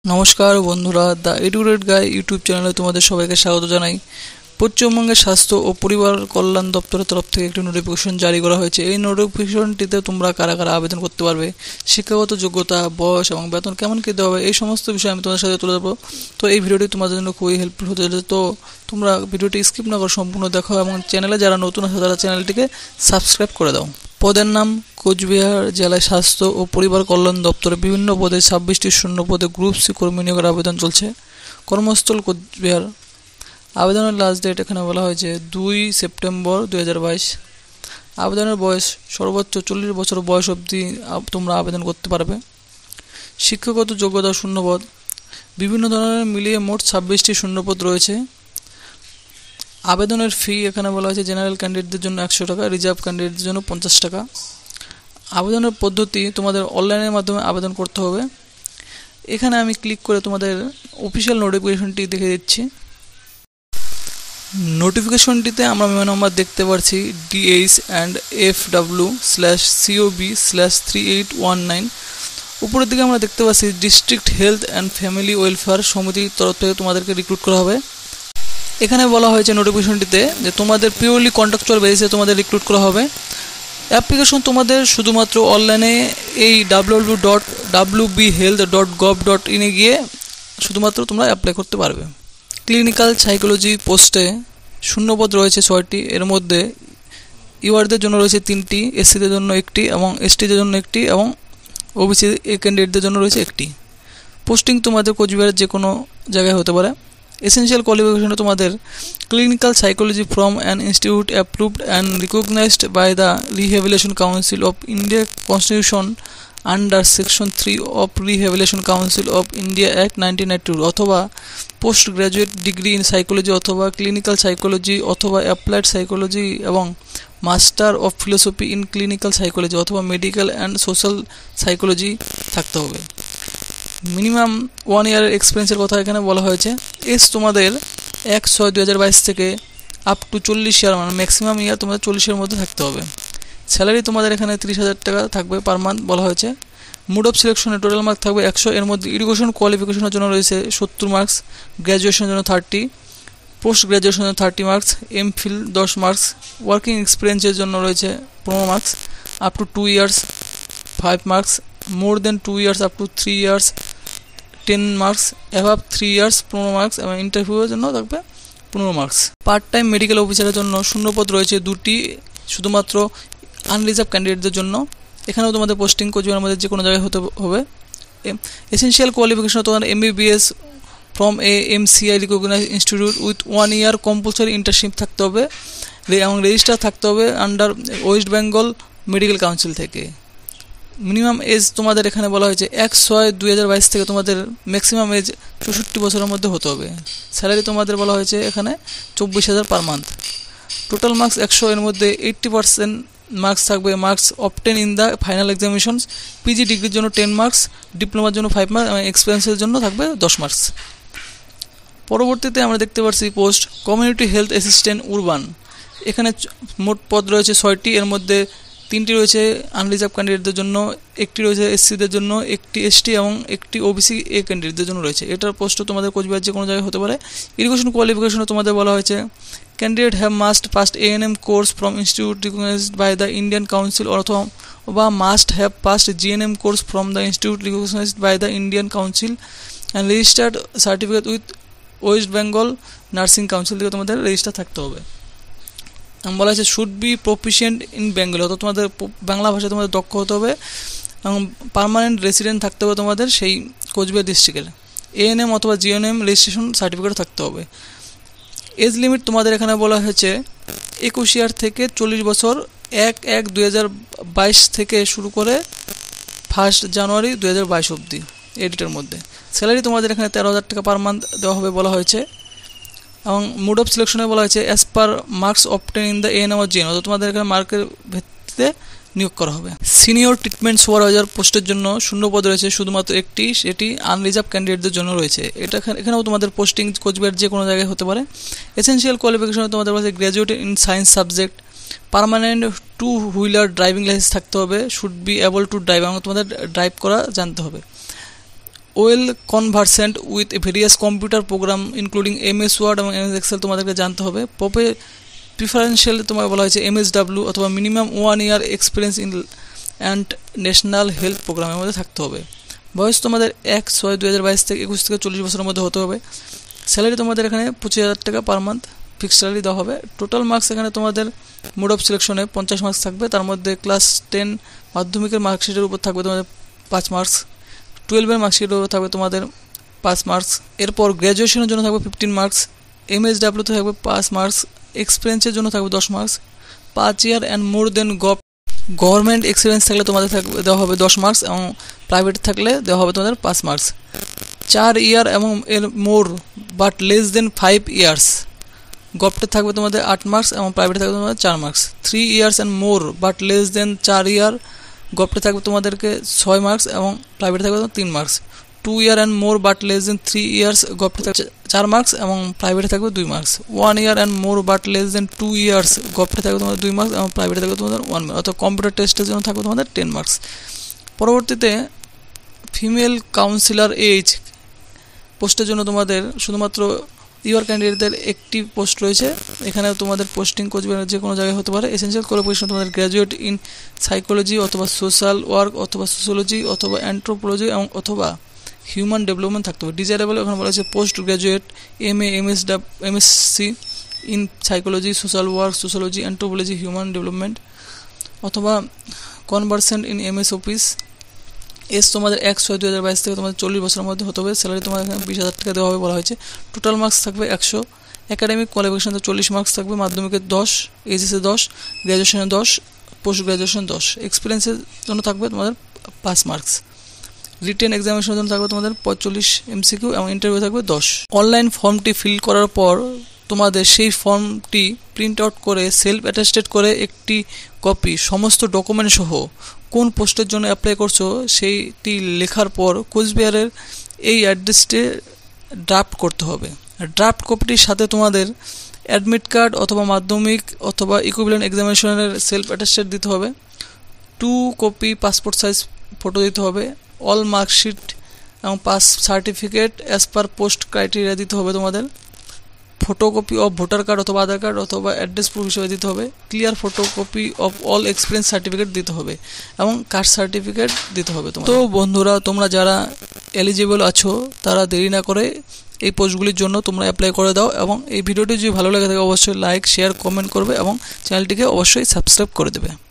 নমস্কার বন্ধুরা, the educated guy YouTube চ্যানেলে তোমাদের সবাইকে স্বাগত জানাই। পশ্চিমবঙ্গের স্বাস্থ্য ও পরিবার কল্যাণ দপ্তরের তরফ থেকে একটি নোটিফিকেশন জারি করা হয়েছে। এই নোটিফিকেশনটিতে তোমরা কারা কারা আবেদন করতে পারবে, শিক্ষাগত যোগ্যতা, বয়স এবং বেতন কেমন কী দেওয়া হবে, এই সমস্ত বিষয় আমি তোমাদের সাথে তুলে ধরবো। তো এই ভিডিওটি তোমাদের জন্য খুবই হেল্পফুল হতে চলেছে। তো তোমরা ভিডিওটি স্কিপ না করে সম্পূর্ণ দেখো এবং চ্যানেলে যারা নতুন আছে তারা চ্যানেলটিকে সাবস্ক্রাইব করে দাও। পদের নাম: কোচবিহার জেলায় স্বাস্থ্য ও পরিবার কল্যাণ দপ্তরে বিভিন্ন পদে 26টি শূন্য পদে গ্রুপ সি কর্মী নিয়োগের আবেদন চলছে। কর্মস্থল কোচবিহার। আবেদনের লাস্ট ডেট এখানে বলা হয়েছে 2 সেপ্টেম্বর 2022। আবেদনের বয়স সর্বোচ্চ 40 বছর বয়স অবধি তোমরা আবেদন করতে পারবে। শিক্ষাগত যোগ্যতা শূন্যপদ বিভিন্ন ধরনের মিলিয়ে মোট 26টি শূন্যপদ রয়েছে। আবেদনের ফি এখানে বলা হয়েছে জেনারেল ক্যান্ডিডেটদের জন্য 100 টাকা, রিজার্ভ ক্যান্ডিডেটদের জন্য 50 টাকা। আবেদনের পদ্ধতি: তোমাদের অনলাইনের মাধ্যমে আবেদন করতে হবে। এখানে আমি ক্লিক করে তোমাদের অফিসিয়াল নোটিফিকেশনটি দেখে দিচ্ছি। নোটিফিকেশনটিতে আমরা মেমো নাম্বার দেখতে পাচ্ছি DH&FW/COB/3819। উপরের দিকে আমরা দেখতে পাচ্ছি district health and family welfare সমিতির তরফ থেকে তোমাদেরকে রিক্রুট করা হবে। এখানে বলা হয়েছে নোটিফিকেশনটিতে যে তোমাদের পিওরলি কন্ট্রাকচুয়াল বেসিসে তোমাদের রিক্রুট করা হবে। অ্যাপ্লিকেশন তোমাদের শুধুমাত্র অনলাইনে এই www.wbhealth.gov.in এ গিয়ে শুধুমাত্র তোমরা অ্যাপ্লাই করতে পারবে। ক্লিনিক্যাল সাইকোলজি পোস্টে শূন্যপদ রয়েছে 6টি। এর মধ্যে ইউআরদের জন্য রয়েছে 3টি, এসসিদের জন্য 1টি এবং এসটিদের জন্য 1টি এবং ওবিসি ক্যান্ডিডেটদের জন্য রয়েছে 1টি। পোস্টিং তোমাদের কোচবিহারের যে কোনো জায়গায় হতে পারে। এসেনশিয়াল কোয়ালিফিকেশনে তোমাদের clinical psychology from an institute approved and recognised by the rehabilitation council of India constitution under section 3 of rehabilitation council of India act 1992 অথবা post graduate degree in psychology অথবা ক্লিনিক্যাল সাইকোলজি অথবা applied psychology এবং master of philosophy in clinical psychology অথবা medical and social psychology থাকতে হবে। Minimum 1 ইয়ারের এক্সপিরিয়েন্সের কথা এখানে বলা হয়েছে। এজ তোমাদের 1/6/2022 থেকে আপ টু 40 ইয়ার, মানে ম্যাক্সিমাম ইয়ার তোমাদের 40-এর মধ্যে থাকতে হবে। স্যালারি তোমাদের এখানে 30,000 টাকা থাকবে পার মান্থ বলা হয়েছে। মোড অফ সিলেকশনে টোটাল মার্ক থাকবে 100। এর মধ্যে এডুকেশন কোয়ালিফিকেশনের জন্য রয়েছে 70 মার্কস, গ্র্যাজুয়েশনের জন্য 30, পোস্ট গ্র্যাজুয়েশনের জন্য 30 মার্কস, এমফিল 10 মার্কস, ওয়ার্কিং এক্সপিরিয়েন্সের জন্য রয়েছে 15 marks, up to 2 years 5 marks, more than 2 years up to 3 years 10 marks, above 3 years 15 marks এবং ইন্টারভিউয়ের জন্য থাকবে 15 মার্কস। পার্ট টাইম মেডিকেল অফিসারের জন্য শূন্যপদ রয়েছে 2টি, শুধুমাত্র আনরিজার্ভ ক্যান্ডিডেটদের জন্য। এখানেও তোমাদের পোস্টিং কোচবিহারের মধ্যে যে কোনো জায়গায় হতে হবে। এসেনশিয়াল কোয়ালিফিকেশন তোমাদের MBBS from a MCI recognise institute with 1 year compulsory internship থাকতে হবে এবং রেজিস্টার থাকতে হবে under West Bengal medical council থেকে। মিনিমাম এজ তোমাদের এখানে বলা হয়েছে 1/6/2022 থেকে তোমাদের ম্যাক্সিমাম এজ 64 বছরের মধ্যে হতে হবে। স্যালারি তোমাদের বলা হয়েছে এখানে 24,000 পার মান্থ। টোটাল মার্কস 100, এর মধ্যে 80% মার্কস থাকবে marks obtain in the final examinations. PG ডিগ্রির জন্য 10 মার্কস, ডিপ্লোমার জন্য 5 মার্কস এবং এক্সপিরিয়েন্সের জন্য থাকবে 10 মার্কস। পরবর্তীতে আমরা দেখতে পাচ্ছি post community health assistant urban. এখানে মোট পদ রয়েছে 6টি। এর মধ্যে 3টি রয়েছে আনরিজার্ভ ক্যান্ডিডেটদের জন্য, 1টি রয়েছে এসসিদের জন্য, 1টি এসটি এবং 1টি ওবিসি ক্যান্ডিডেটদের জন্য রয়েছে। এটার পোস্টও তোমাদের কোচবিহার যে কোনো জায়গায় হতে পারে। এডুকেশন কোয়ালিফিকেশনে তোমাদের বলা হয়েছে candidate have must passed ANM course from institute recognised by the Indian council অথবা must have passed GNM course from the institute recognised by the Indian council and registered certificate with West Bengal nursing council থেকে তোমাদের register থাকতে হবে। বলা হয়েছে should be proficient in Bengali, অর্থাৎ তোমাদের বাংলা ভাষায় তোমাদের দক্ষ হতে হবে এবং পার্মানেন্ট রেসিডেন্ট থাকতে হবে তোমাদের সেই কোচবিহার ডিস্ট্রিক্টের। ANM অথবা GNM রেজিস্ট্রেশন সার্টিফিকেট থাকতে হবে। এজ লিমিট তোমাদের এখানে বলা হয়েছে 21 ইয়ার থেকে 40 বছর, 1/1/2022 থেকে শুরু করে 1 জানুয়ারি 2022 অবধি এই ডেটের মধ্যে। স্যালারি তোমাদের এখানে 13,000 টাকা পার মান্থ দেওয়া হবে বলা হয়েছে এবং মোড অফ সিলেকশনে বলা হয়েছে as per marks obtain in the ANM or GNM, অর্থাৎ তোমাদের এখানে মার্কের ভিত্তিতে নিয়োগ করা হবে। সিনিয়র ট্রিটমেন্ট সুপারভাইজার পোস্টের জন্য শূন্যপদ রয়েছে শুধুমাত্র 1টি, সেটি আনরিজার্ভ ক্যান্ডিডেটদের জন্য রয়েছে। এখানেও তোমাদের পোস্টিং কোচবিহার যে কোনো জায়গায় হতে পারে। এসেনশিয়াল কোয়ালিফিকেশনে তোমাদের বলা হয়েছে graduate in science subject, permanent 2 wheeler driving licence থাকতে হবে, should be able to drive, এবং তোমাদের ড্রাইভ করা জানতে হবে। Well conversant with various computer program including MS word এবং MS এক্সেল তোমাদেরকে জানতে হবে। প্রিফারেন্সিয়ালি তোমাকে বলা হয়েছে MSW অথবা minimum 1 year experience in and national health প্রোগ্রামের মধ্যে থাকতে হবে। বয়স তোমাদের 1/6/2022 থেকে 21 থেকে 40 বছরের মধ্যে হতে হবে। স্যালারি তোমাদের এখানে 25,000 টাকা পার মান্থ ফিক্সড স্যালারি দেওয়া হবে। টোটাল মার্কস এখানে তোমাদের মোড অফ সিলেকশনে 50 মার্কস থাকবে, তার মধ্যে ক্লাস 10 মাধ্যমিকের মার্কশিটের উপর থাকবে তোমাদের 5 মার্কস, 12-এর মার্কশিটের উপর থাকবে তোমাদের 5 মার্কস। এরপর গ্র্যাজুয়েশনের জন্য থাকবে 15 মার্কস, MSW-তে থাকবে 5 মার্কস, এক্সপিরিয়েন্সের জন্য থাকবে 10 marks, 5 year and more than government experience থাকলে তোমাদের দেওয়া হবে 10 মার্কস এবং প্রাইভেট থাকলে দেওয়া হবে তোমাদের 5 মার্কস। 4 ইয়ার এবং এর more but less than 5 years গভটে থাকবে তোমাদের 8 মার্কস এবং প্রাইভেটে থাকবে তোমাদের 4 marks. 3 years and more but less than 4 year গভটে থাকবে তোমাদেরকে 6 মার্কস এবং প্রাইভেটে থাকবে 3 marks. 2 year and more but less than 3 years গভটে থাকবে 4 মার্কস এবং প্রাইভেটে থাকবে 2 marks. 1 year and more but less than 2 years গভটে থাকবে তোমাদের 2 মার্কস এবং প্রাইভেটে থাকবে তোমাদের 1 মার্কস, অর্থাৎ কম্পিউটার টেস্টের জন্য থাকবে তোমাদের 10 মার্কস। পরবর্তীতে ফিমেল কাউন্সিলর এজ পোস্টের জন্য তোমাদের শুধুমাত্র ইউর ক্যান্ডিডেটদের একটি পোস্ট রয়েছে। এখানে তোমাদের পোস্টিং কোচবিহারের যে কোনো জায়গায় হতে পারে। এসেনশিয়াল কোয়ালিফিকেশন তোমাদের গ্র্যাজুয়েট ইন সাইকোলজি অথবা সোশ্যাল ওয়ার্ক অথবা সোশ্যোলজি অথবা অ্যান্থ্রোপোলজি এবং অথবা হিউম্যান ডেভেলপমেন্ট থাকতে হবে। ডিজায়ারেবল এখানে বলা হয়েছে post graduate MA MSc in psychology, social work, sociology, anthropology, human development অথবা conversant in MS office. Age তোমাদের 1/6/2022 থেকে তোমাদের 40 বছরের মধ্যে হতে হবে। স্যালারি তোমাদের এখানে 20,000 টাকা দেওয়া হবে বলা হয়েছে। টোটাল মার্কস থাকবে 100। একাডেমিক কোয়ালিফিকেশনে 40 মার্কস থাকবে, মাধ্যমিকে 10, HSE 10, গ্র্যাজুয়েশনে 10, পোস্ট গ্র্যাজুয়েশন 10। এক্সপিরিয়েন্সের জন্য থাকবে তোমাদের 5 মার্কস। রিটেন এক্সামিনেশনের জন্য থাকবে তোমাদের 45 MCQ এবং ইন্টারভিউ থাকবে 10। অনলাইন ফর্মটি ফিল করার পর তোমাদের সেই ফর্মটি প্রিন্ট আউট করে সেলফ অ্যাটেস্টেড করে একটি কপি সমস্ত ডকুমেন্ট সহ কোন পোস্টের জন্য অ্যাপ্লাই করছো সেইটি লেখার পর কোচবিহারের এই অ্যাড্রেসটি ড্রাফট করতে হবে। ড্রাফট কপিটির সাথে তোমাদের অ্যাডমিট কার্ড অথবা মাধ্যমিক অথবা ইকুইভ্যালেন্ট এক্সামিনেশনের সেলফ অ্যাটেস্টেড দিতে হবে। 2 কপি পাসপোর্ট সাইজ ফটো দিতে হবে। অল মার্কশিট এবং pass certificate as per post criteria দিতে হবে তোমাদের। ফটোকপি অফ ভোটার কার্ড অথবা আধার কার্ড অথবা অ্যাড্রেস প্রুফ হিসেবে দিতে হবে। Clear photocopy of all experience certificate দিতে হবে এবং কাস্ট সার্টিফিকেট দিতে হবে। তো বন্ধুরা, তোমরা যারা এলিজিবল আছো তারা দেরি না করে এই পোস্টগুলির জন্য তোমরা অ্যাপ্লাই করে দাও এবং এই ভিডিওটি যদি ভালো লাগে থাকে অবশ্যই লাইক, শেয়ার, কমেন্ট করবে এবং চ্যানেলটিকে অবশ্যই সাবস্ক্রাইব করে দেবে।